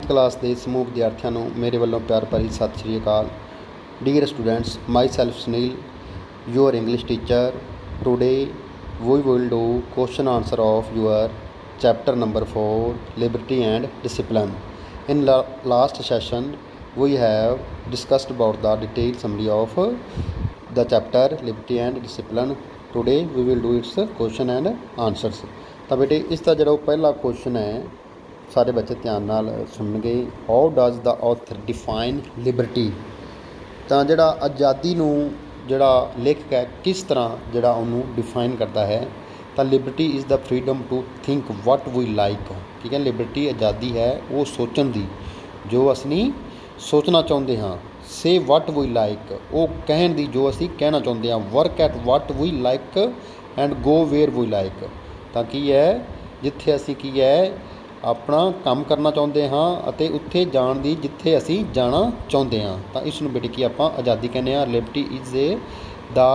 Class के समूह विद्यार्थियों को मेरे वालों प्यार भरी सत श्री अकाल। Dear students, myself Sunil, your English teacher. Today we will do question answer of your chapter number 4, liberty and discipline. In last session we have discussed about the detail summary of the chapter liberty and discipline. Today we will do its question and answers. तो बेटे इसका जो पहला question है, सारे बच्चे ध्यान नाल सुनणगे। How does the author define liberty? तो जिहड़ा आज़ादी नूं जिहड़ा लेखक है किस तरह जिहड़ा उन्होंने डिफाइन करता है। तो liberty is the freedom to think what we like. ठीक है, लिबर्टी आज़ादी है वो सोचण दी जो असीं सोचना चाहुंदे हाँ। से वट वी लाइक वो कहण दी जो असीं कहना चाहुंदे हाँ। Work at what we like and go where we like. तो की है जिथे असीं की है अपना काम करना चाहुंदे हाँ अते उत्थे जाण दी जिथे असीं जाना चाहुंदे हाँ। तो इसनूं बेटे की आपां आज़ादी कहने आ। Liberty is the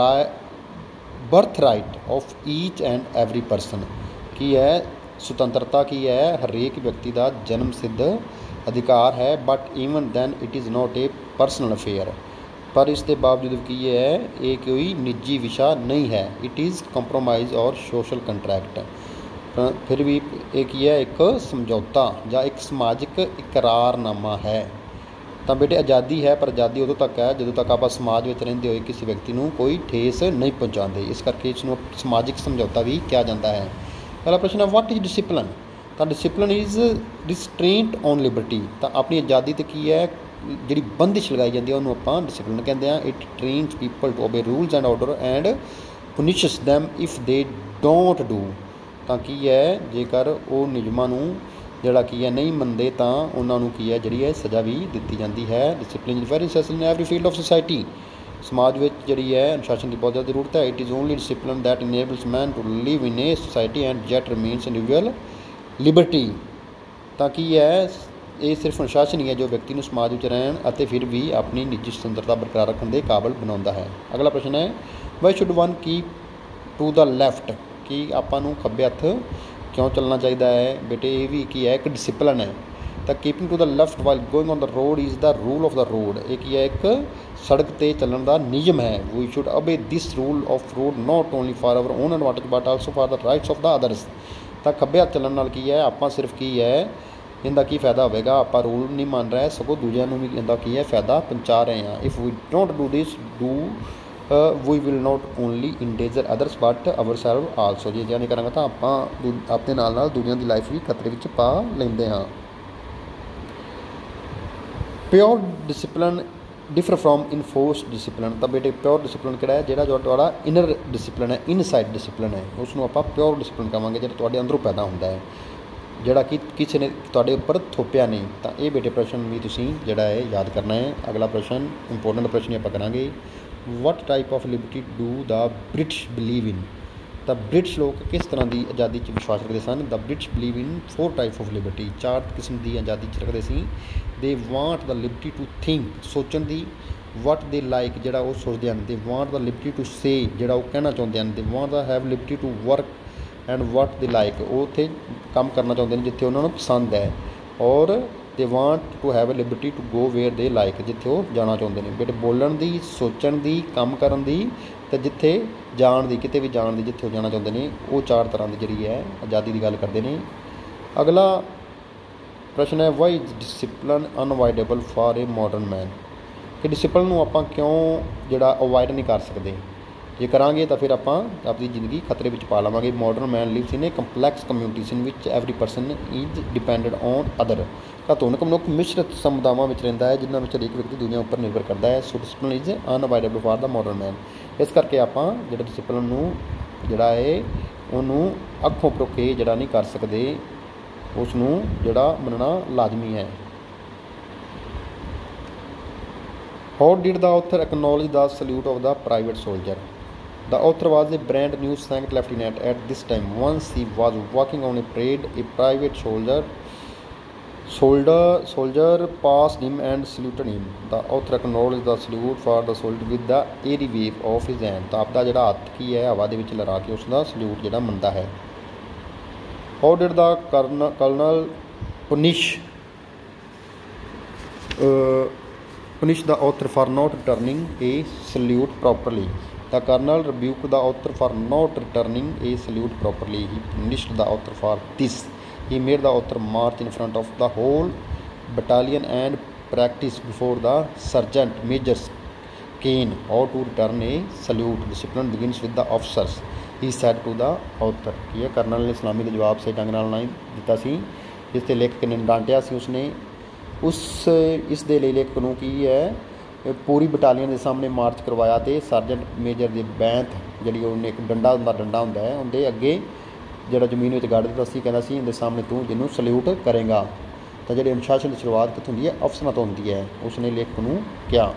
birth right of each and every person. की है सुतंत्रता की है हरेक व्यक्ति का जन्म सिद्ध अधिकार है। But even then it is not a personal affair. पर इसके बावजूद की है ये कोई निजी विषय नहीं है। इट इज़ कंप्रोमाइज़ और सोशल कंट्रैक्ट। फिर भी एक ही है एक समझौता या एक समाजिक इकरारनामा है। तो बेटे आज़ादी है पर आज़ादी उदों तक है जो तक आप समाज में रहिंदे होए किसी व्यक्ति को कोई ठेस नहीं पहुँचाते। इस करके इसनूं समाजिक समझौता भी कहा जाता है। पहला प्रश्न है वट इज़ डिसिप्लिन? तो discipline is restraint on liberty. तो अपनी आज़ादी तो की है जी बंदिश लगाई जाती है उन्होंने आप डिसिप्लिन कहते हैं। It trains people to obey rules and order and punishes them if they don't do. तो की है जेकर वो नियमां नूं जिहड़ा की है नहीं मनते तो उन्होंने की है जी सज़ा भी दी जाती है। Discipline is very necessary in every field of society. समाज में जी है अनुशासन की बहुत ज़्यादा जरूरत है। It is only discipline that enables man to live in a society and yet remains individual liberty. तो की है ये सिर्फ अनुशासन ही है जो व्यक्ति को समाज में रहन और फिर भी अपनी निजी सुतंत्रता बरकरार रखने के काबिल बनाता है। अगला प्रश्न है why should one keep to the left? कि आपां खब्बे हथ क्यों चलना चाहिए है? बेटे ये भी की है एक डिसिप्लिन है। तो keeping to the left while going on the road is the rule of the road. एक ही है एक सड़क पर चलने का नियम है। We should obey this rule of road not only for our own advantage but also for the rights of the others. तो खब्बे हथ चलने नाल की है आपां सिर्फ की है इनका की फायदा होगा, आप रूल नहीं मान रहे सगों दूजिया भी इनका की है फायदा पहुँचा रहे हैं। If we don't do this do we will not only endanger others but our self also. जे नहीं करेंगे तो आप अपने नाल दुनिया की लाइफ भी खतरे में पा लेंगे हाँ। Pure discipline differ from enforce discipline. तो बेटे प्योर डिसिप्लिन किहड़ा है जिहड़ा जो तुहाडा इनर डिसिप्लिन है इनसाइड डिसिप्लिन है उसनूं आपां प्योर डिसिप्लिन कहांगे जिहड़ा तुहाडे अंदरों पैदा होंदा है जिहड़ा कि किसी ने तुहाडे उपर थोपिया नहीं। तो ये बेटे प्रश्न भी तुसीं जिहड़ा है याद करना है। अगला प्रश्न इंपोर्टेंट प्रश्न आपां करांगे what type of liberty do the British believe in? तो ब्रिटिश लोग किस तरह की आज़ादी विश्वास रखते सन? The British believe in 4 type of liberty. 4 किस्म की आज़ादी रखते सी। They want the liberty to think सोचन की। वट दे लाइक जिहड़ा वो सोचते हैं। They want the liberty to say जिहड़ा वो कहना चाहते हैं। They want the have liberty to work and what they like वो उत्थे काम करना चाहते हैं जिथे उन्होंने पसंद है। और they want to have a liberty to go where they like जिथे वो जाना चाहते हैं। बेटे बोलन की सोचण की काम करन दी ते जिथे जाण दी किते भी जाण दी जिथे वो जाना चाहते हैं वो 4 तरह की जी है आज़ादी की गल करते हैं। अगला प्रश्न है why is discipline unavoidable for a modern man? कि डिसिप्लिन नूं आपां क्यों जिहड़ा अवॉइड नहीं कर सकते? जे करांगे तो फिर आप अपनी जिंदगी खतरे में पा लवांगे। Modern man lives in a complex communities in which every person is depended on other. आधुनिक मनुख मिश्रित समुदावां में रहिंदा है जिन्हां विच हरेक व्यक्ति दुनिया उपर निर्भर करता है। So discipline is unavoidable for the modern man. इस करके आप जो डिसिप्लिन जिहड़ा है उन्होंने अखों परोखे जिहड़ा नहीं कर सकते उसनूं जिहड़ा मनना लाजमी है। How did the author acknowledge the salute of the private soldier? The author was a brand new second lieutenant at this time. Once he was walking on a parade, a private soldier passed him and saluted him. The author acknowledged the salute for the soldier with the airy wave of his hand. तो आपका जिहड़ा हत्थ की है हवा दे विच लहरा के उसका सल्यूट जिहड़ा मनदा है। How did the colonel punish punish the author for not returning a salute properly. The colonel rebuked the author for not returning a salute properly. He punished the author for this. He made the author march in front of the whole battalion and practice before the sergeant major's cane how to return a salute. Discipline begins with the officers, he said to the author. ਕੀ ਹੈ, colonel ਨੇ ਸਲਾਮੀ ਦਾ ਜਵਾਬ ਸਹੀ ਢੰਗ ਨਾਲ ਨਹੀਂ ਦਿੱਤਾ ਸੀ, ਜਿਸ 'ਤੇ ਲੇਖਕ ਨੇ ਡਾਂਟਿਆ ਸੀ ਉਸਨੇ। ਇਸ ਦੇ ਲਈ ਲੇਖਕ ਨੂੰ ਕੀ ਹੈ, ਪੂਰੀ ਬਟਾਲੀਅਨ ਦੇ ਸਾਹਮਣੇ ਮਾਰਚ ਕਰਵਾਇਆ ਅਤੇ ਸਰਜੈਂਟ ਮੇਜਰ ਦੀ ਬੈਂਤ ਜਿਹੜੀ ਉਹਨੇ ਇੱਕ ਡੰਡਾ ਹੁੰਦਾ ਹੈ ਉਹਦੇ ਅੱਗੇ ਜਿਹੜਾ ਜ਼ਮੀਨ ਵਿੱਚ ਗੱਡ ਦਿੱਤਾ ਸੀ, ਕਹਿੰਦਾ ਸੀ ਇਹਦੇ ਸਾਹਮਣੇ ਤੂੰ ਜਿਹਨੂੰ ਸਲਿਊਟ ਕਰੇਗਾ। ਤਾਂ ਜਿਹੜੇ ਅਨੁਸ਼ਾਸਨ ਦੀ ਸ਼ੁਰੂਆਤ ਕਿੱਥੋਂ ਹੁੰਦੀ ਹੈ, ਅਫਸਰਾਂ ਤੋਂ ਹੁੰਦੀ ਹੈ, ਉਸਨੇ ਲੇਖਕ ਨੂੰ ਕਿਹਾ।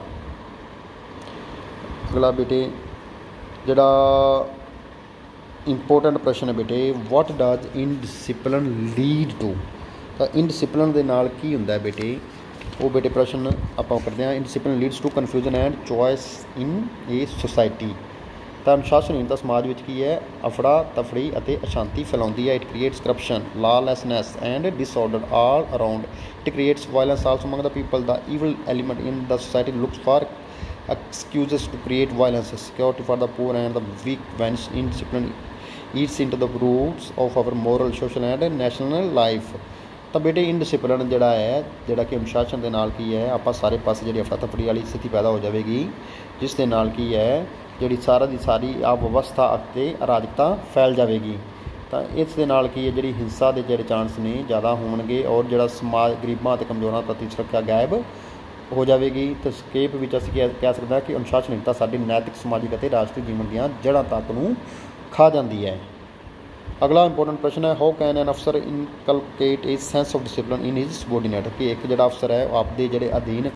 ਅਗਲਾ ਬੇਟੇ ਜਿਹੜਾ ਇੰਪੋਰਟੈਂਟ ਪ੍ਰਸ਼ਨ ਹੈ ਬੇਟੇ, what does indiscipline lead to. ਤਾਂ ਇਨਡਿਸਿਪਲਿਨ ਦੇ ਨਾਲ ਕੀ ਹੁੰਦਾ ਹੈ ਬੇਟੇ, ਉਹ ਬੇਟੇ ਪ੍ਰਸ਼ਨ ਆਪਾਂ ਕਰਦੇ ਹਾਂ। Indiscipline leads to confusion and choice in a society. ਤਾਂ ਅਨੁਸ਼ਾਸਨਹੀਨਤਾ ਸਮਾਜ ਵਿੱਚ ਕੀ ਹੈ, ਅਫੜਾ ਤਫੜੀ ਅਤੇ ਅਸ਼ਾਂਤੀ ਫੈਲਾਉਂਦੀ ਹੈ। It creates corruption, lawlessness and disorder all around. It creates violence also among the people. The evil element in the society looks for excuses to create violence, security for the poor and the weak. When indiscipline eats into the roots of our moral, social and national life। ਤਾਂ ਬੇਟੇ ਇਨਡਿਸਿਪਲਿਨ ਜਿਹੜਾ ਹੈ, ਜਿਹੜਾ ਕਿ ਅਨੁਸ਼ਾਸਨ ਦੇ ਨਾਲ ਕੀ ਹੈ, ਆਪਾਂ ਸਾਰੇ ਪਾਸੇ ਜਿਹੜੀ ਅਫੜਾ ਤਫੜੀ ਵਾਲੀ ਸਥਿਤੀ ਪੈਦਾ ਹੋ ਜਾਵੇਗੀ, ਜਿਸ ਦੇ ਨਾਲ ਕੀ ਹੈ, ਜਿਹੜੀ ਸਾਰਾ ਦੀ ਸਾਰੀ ਅਵਿਵਸਥਾ ਅਤੇ ਅਰਾਜਕਤਾ ਫੈਲ ਜਾਵੇਗੀ। ਤਾਂ ਇਸ ਦੇ ਨਾਲ ਕੀ ਹੈ, ਜਿਹੜੀ ਹਿੰਸਾ ਦੇ ਜਿਹੜੇ ਚਾਂਸ ਨੇ ਜ਼ਿਆਦਾ ਹੋਣਗੇ ਔਰ ਜਿਹੜਾ ਸਮਾਜ ਗਰੀਬਾਂ ਅਤੇ ਕਮਜ਼ੋਰਾਂ ਪ੍ਰਤੀ ਸੁਰੱਖਿਆ ਗਾਇਬ ਹੋ ਜਾਵੇਗੀ। ਤਾਂ ਸੰਖੇਪ ਵਿੱਚ ਅਸੀਂ ਕਹਿ ਸਕਦੇ ਹਾਂ ਕਿ ਅਨੁਸ਼ਾਸਨਹੀਨਤਾ ਸਾਡੀ ਨੈਤਿਕ, ਸਮਾਜਿਕ ਅਤੇ ਰਾਸ਼ਟਰੀ ਜੀਵਨ ਦੀਆਂ ਜੜ੍ਹਾਂ ਤੱਕ ਨੂੰ ਖਾ ਜਾਂਦੀ ਹੈ। ਅਗਲਾ ਇੰਪੋਰਟੈਂਟ ਪ੍ਰਸ਼ਨ ਹੈ, ਹਾਊ ਕੈਨ ਐਨ ਅਫਸਰ inculcate a sense of discipline in his subordinate. ਕਿ ਇੱਕ ਜਿਹੜਾ ਅਫਸਰ ਹੈ ਉਹ ਆਪਦੇ ਜਿਹੜੇ ਅਧੀਨ